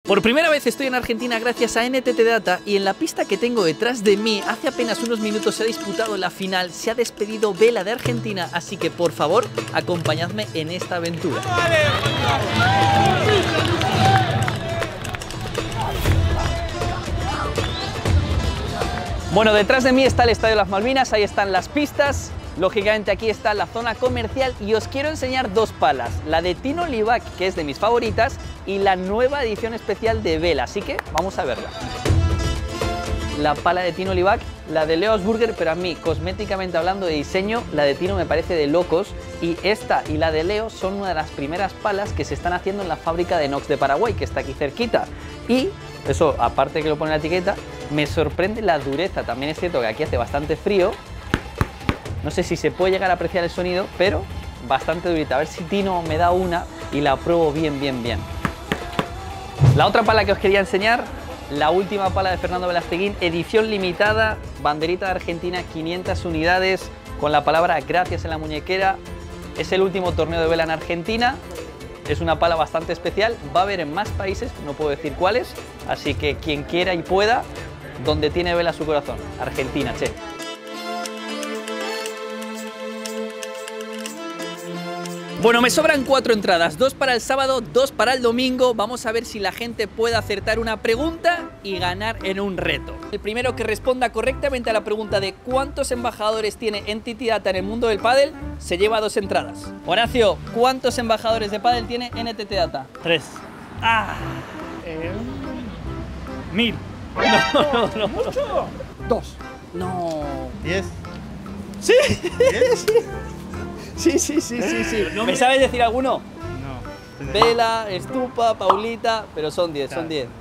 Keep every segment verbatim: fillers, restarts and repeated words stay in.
Por primera vez estoy en Argentina gracias a N T T Data y en la pista que tengo detrás de mí, hace apenas unos minutos se ha disputado la final, se ha despedido Vela de Argentina, así que por favor, acompañadme en esta aventura. Bueno, detrás de mí está el Estadio de las Malvinas, ahí están las pistas. Lógicamente aquí está la zona comercial y os quiero enseñar dos palas, la de Tino Libac, que es de mis favoritas, y la nueva edición especial de Vela, así que vamos a verla. La pala de Tino Libac, la de Leo Augusburger, pero a mí, cosméticamente hablando de diseño, la de Tino me parece de locos, y esta y la de Leo son una de las primeras palas que se están haciendo en la fábrica de Nox de Paraguay, que está aquí cerquita, y eso, aparte que lo pone en la etiqueta, me sorprende la dureza. También es cierto que aquí hace bastante frío. No sé si se puede llegar a apreciar el sonido, pero bastante durita. A ver si Tino me da una y la pruebo bien, bien, bien. La otra pala que os quería enseñar, la última pala de Fernando Velasteguín, edición limitada, banderita de Argentina, quinientas unidades, con la palabra gracias en la muñequera. Es el último torneo de vela en Argentina. Es una pala bastante especial, va a haber en más países, no puedo decir cuáles, así que quien quiera y pueda, donde tiene vela su corazón, Argentina, che. Bueno, me sobran cuatro entradas, dos para el sábado, dos para el domingo. Vamos a ver si la gente puede acertar una pregunta y ganar en un reto. El primero que responda correctamente a la pregunta de cuántos embajadores tiene N T T Data en el mundo del pádel, se lleva dos entradas. Horacio, ¿cuántos embajadores de pádel tiene N T T Data? Tres. Ah, Eh, mil. no, no, no, no. ¿Mucho? Dos. No. Diez. ¿Sí? ¿Diez? Sí, sí, sí, sí, sí. No ¿Me me- sabes decir alguno? No. Vela, Estupa, Paulita, pero son diez, son diez.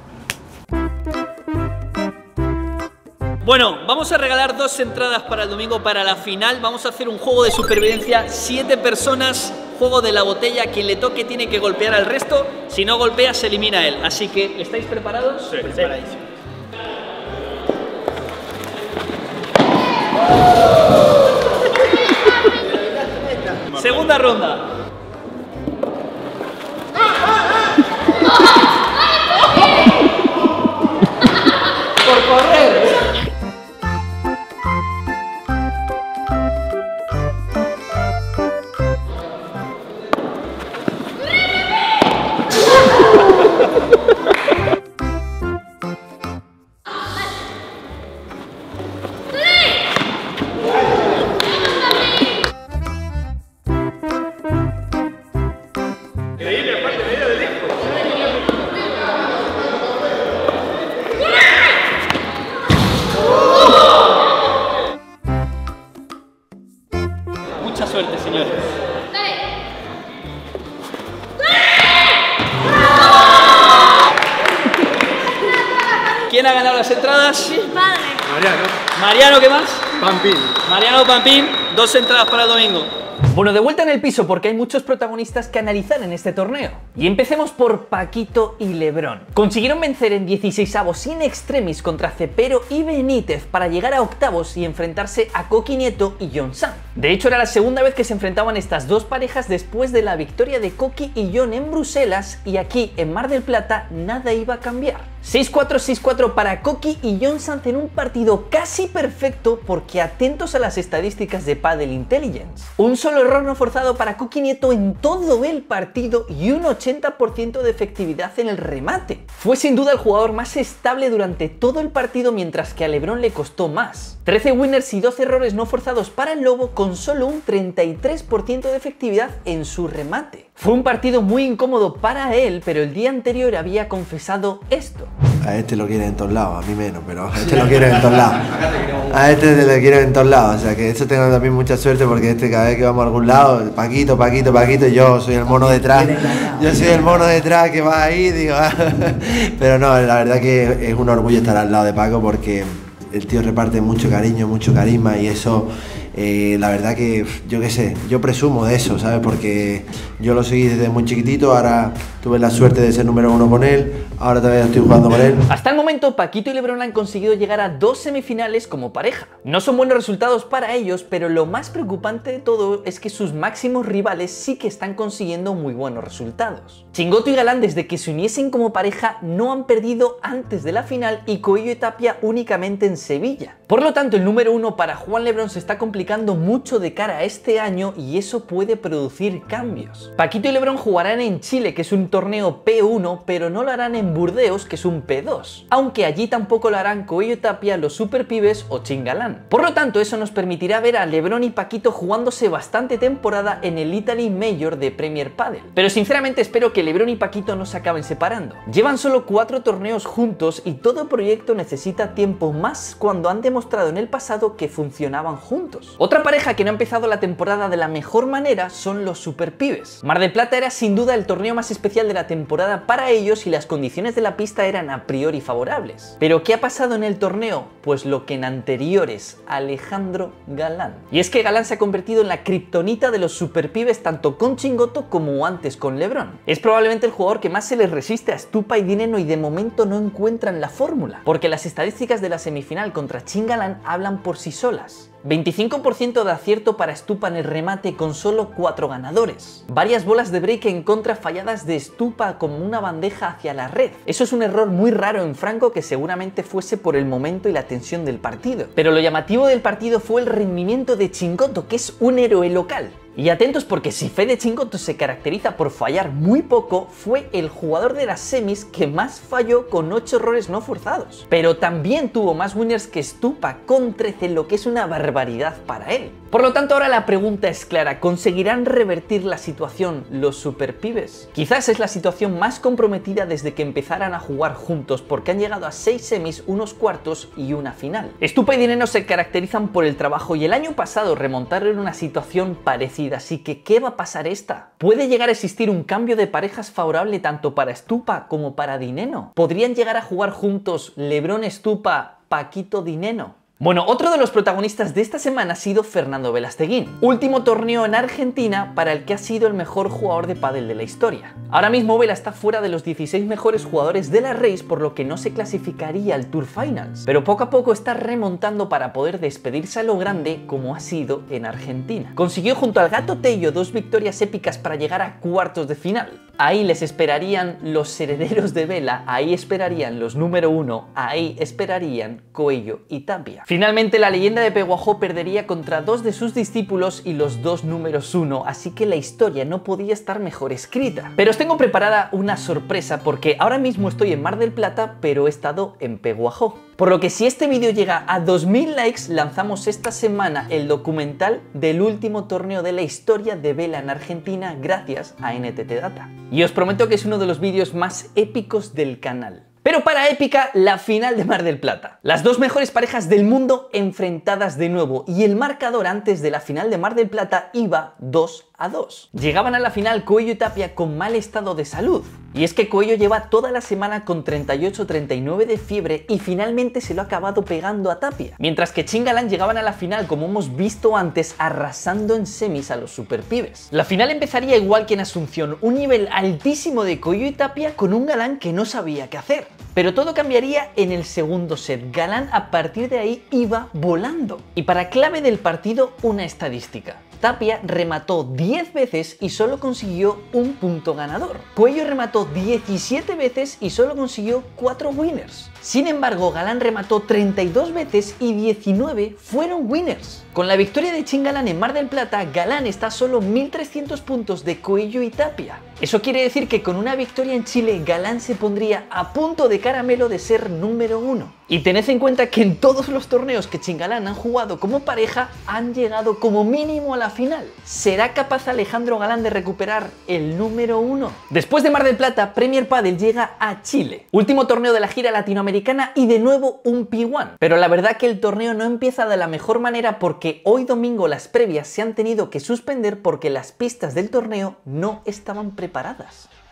Bueno, vamos a regalar dos entradas para el domingo para la final. Vamos a hacer un juego de supervivencia, siete personas, juego de la botella. Quien le toque tiene que golpear al resto. Si no golpea, se elimina él. Así que, ¿estáis preparados? Sí, preparadísimo. Segunda ronda. Por correr. Mucha suerte, señores. ¿Quién ha ganado las entradas? Mariano. Mariano, ¿qué más? Pampín. Mariano Pampín, dos entradas para el domingo. Bueno, de vuelta en el piso porque hay muchos protagonistas que analizar en este torneo. Y empecemos por Paquito y Lebrón. Consiguieron vencer en dieciseisavos in extremis contra Cepero y Benítez para llegar a octavos y enfrentarse a Coqui Nieto y John Sanz. De hecho, era la segunda vez que se enfrentaban estas dos parejas después de la victoria de Coqui y John en Bruselas, y aquí en Mar del Plata nada iba a cambiar. seis cuatro, seis cuatro para Coqui y John Sanz en un partido casi perfecto, porque atentos a las estadísticas de Padel Intelligence. Un solo error no forzado para Coqui Nieto en todo el partido y un ochenta por ciento de efectividad en el remate. Fue sin duda el jugador más estable durante todo el partido, mientras que a Lebrón le costó más. trece winners y doce errores no forzados para el Lobo, con solo un treinta y tres por ciento de efectividad en su remate. Fue un partido muy incómodo para él, pero el día anterior había confesado esto. A este lo quieren en todos lados, a mí menos, pero a este lo quieren en todos lados. A este lo quieren en todos lados, o sea que eso tengo también mucha suerte, porque este cada vez que vamos a algún lado, Paquito, Paquito, Paquito, yo soy el mono detrás. Yo soy el mono detrás que va ahí, digo, pero no, la verdad que es un orgullo estar al lado de Paco, porque el tío reparte mucho cariño, mucho carisma, y eso Eh, la verdad que, yo qué sé, yo presumo de eso, ¿sabes? Porque yo lo seguí desde muy chiquitito, ahora tuve la suerte de ser número uno con él, ahora todavía estoy jugando con él. Hasta el momento, Paquito y LeBron han conseguido llegar a dos semifinales como pareja. No son buenos resultados para ellos, pero lo más preocupante de todo es que sus máximos rivales sí que están consiguiendo muy buenos resultados. Chingoto y Galán, desde que se uniesen como pareja, no han perdido antes de la final y Coello y Tapia únicamente en Sevilla. Por lo tanto, el número uno para Juan LeBron se está complicando mucho de cara a este año y eso puede producir cambios. Paquito y LeBron jugarán en Chile, que es un torneo P uno, pero no lo harán en Burdeos, que es un P dos. Aunque allí tampoco lo harán Coello y Tapia, los Superpibes o Chingalán. Por lo tanto, eso nos permitirá ver a LeBron y Paquito jugándose bastante temporada en el Italy Major de Premier Padel. Pero sinceramente espero que LeBron y Paquito no se acaben separando. Llevan solo cuatro torneos juntos y todo proyecto necesita tiempo, más cuando han demostrado en el pasado que funcionaban juntos. Otra pareja que no ha empezado la temporada de la mejor manera son los Superpibes. Mar del Plata era sin duda el torneo más especial de la temporada para ellos y las condiciones de la pista eran a priori favorables. Pero ¿qué ha pasado en el torneo? Pues lo que en anteriores, Alejandro Galán. Y es que Galán se ha convertido en la kriptonita de los Superpibes tanto con Chingoto como antes con LeBron. Es probablemente el jugador que más se les resiste a Stupa y Dineno y de momento no encuentran la fórmula, porque las estadísticas de la semifinal contra Chingalán hablan por sí solas. veinticinco por ciento de acierto para Stupa en el remate con solo cuatro ganadores. Varias bolas de break en contra falladas de Stupa como una bandeja hacia la red. Eso es un error muy raro en Franco, que seguramente fuese por el momento y la tensión del partido. Pero lo llamativo del partido fue el rendimiento de Chingoto, que es un héroe local. Y atentos, porque si Fede Chingoto se caracteriza por fallar muy poco, fue el jugador de las semis que más falló con ocho errores no forzados. Pero también tuvo más winners que Stupa con trece, lo que es una barbaridad para él. Por lo tanto, ahora la pregunta es clara: ¿conseguirán revertir la situación los Superpibes? Quizás es la situación más comprometida desde que empezaran a jugar juntos, porque han llegado a seis semis, unos cuartos y una final. Stupa y Dineno se caracterizan por el trabajo y el año pasado remontaron en una situación parecida. Así que, ¿qué va a pasar esta? ¿Puede llegar a existir un cambio de parejas favorable tanto para Stupa como para Dineno? ¿Podrían llegar a jugar juntos LeBron Stupa, Paquito Dineno? Bueno, otro de los protagonistas de esta semana ha sido Fernando Velasteguín, último torneo en Argentina para el que ha sido el mejor jugador de pádel de la historia. Ahora mismo Vela está fuera de los dieciséis mejores jugadores de la race, por lo que no se clasificaría al Tour Finals, pero poco a poco está remontando para poder despedirse a lo grande como ha sido en Argentina. Consiguió junto al Gato Tello dos victorias épicas para llegar a cuartos de final. Ahí les esperarían los herederos de Vela, ahí esperarían los número uno, ahí esperarían Coello y Tapia. Finalmente, la leyenda de Peguajó perdería contra dos de sus discípulos y los dos números uno, así que la historia no podía estar mejor escrita. Pero os tengo preparada una sorpresa, porque ahora mismo estoy en Mar del Plata, pero he estado en Peguajó. Por lo que si este vídeo llega a dos mil likes, lanzamos esta semana el documental del último torneo de la historia de Vela en Argentina gracias a N T T Data. Y os prometo que es uno de los vídeos más épicos del canal. Pero para épica, la final de Mar del Plata. Las dos mejores parejas del mundo enfrentadas de nuevo, y el marcador antes de la final de Mar del Plata iba dos a dos. Llegaban a la final Coello y Tapia con mal estado de salud. Y es que Coello lleva toda la semana con treinta y ocho treinta y nueve de fiebre y finalmente se lo ha acabado pegando a Tapia. Mientras que Chingalán llegaban a la final, como hemos visto antes, arrasando en semis a los Superpibes. La final empezaría igual que en Asunción, un nivel altísimo de Coello y Tapia con un Galán que no sabía qué hacer. Pero todo cambiaría en el segundo set. Galán a partir de ahí iba volando. Y para clave del partido, una estadística. Tapia remató diez veces y solo consiguió un punto ganador. Coello remató diecisiete veces y solo consiguió cuatro winners. Sin embargo, Galán remató treinta y dos veces y diecinueve fueron winners. Con la victoria de Chingalán en Mar del Plata, Galán está a solo mil trescientos puntos de Coello y Tapia. Eso quiere decir que con una victoria en Chile, Galán se pondría a punto de caramelo de ser número uno. Y tened en cuenta que en todos los torneos que Chingalán han jugado como pareja, han llegado como mínimo a la final. ¿Será capaz Alejandro Galán de recuperar el número uno? Después de Mar del Plata, Premier Padel llega a Chile. Último torneo de la gira latinoamericana y de nuevo un P uno. Pero la verdad que el torneo no empieza de la mejor manera, porque hoy domingo las previas se han tenido que suspender porque las pistas del torneo no estaban preparadas.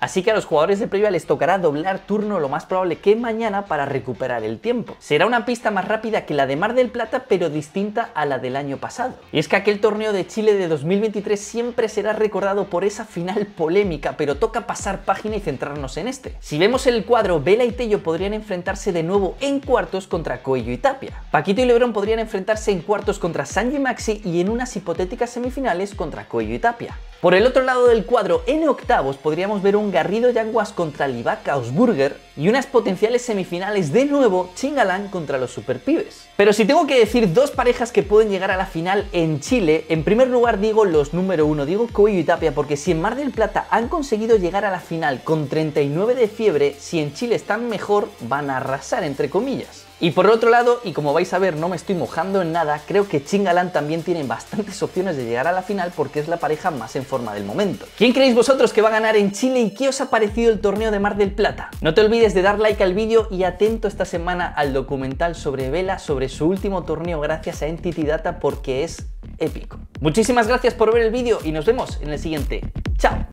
Así que a los jugadores de previa les tocará doblar turno lo más probable que mañana para recuperar el tiempo. Será una pista más rápida que la de Mar del Plata, pero distinta a la del año pasado. Y es que aquel torneo de Chile de dos mil veintitrés siempre será recordado por esa final polémica, pero toca pasar página y centrarnos en este. Si vemos el cuadro, Vela y Tello podrían enfrentarse de nuevo en cuartos contra Coello y Tapia. Paquito y Lebrón podrían enfrentarse en cuartos contra Sancho y Maxi y en unas hipotéticas semifinales contra Coello y Tapia. Por el otro lado del cuadro, en octavos podríamos ver un Garrido Yanguas contra Livac Ausburger y unas potenciales semifinales de nuevo Chingalán contra los Superpibes. Pero si tengo que decir dos parejas que pueden llegar a la final en Chile, en primer lugar digo los número uno, digo Coello y Tapia, porque si en Mar del Plata han conseguido llegar a la final con treinta y nueve de fiebre, si en Chile están mejor van a arrasar entre comillas. Y por otro lado, y como vais a ver no me estoy mojando en nada, creo que Chingalán también tiene bastantes opciones de llegar a la final porque es la pareja más en forma del momento. ¿Quién creéis vosotros que va a ganar en Chile y qué os ha parecido el torneo de Mar del Plata? No te olvides de dar like al vídeo y atento esta semana al documental sobre Vela, sobre su último torneo gracias a Entity Data porque es épico. Muchísimas gracias por ver el vídeo y nos vemos en el siguiente. ¡Chao!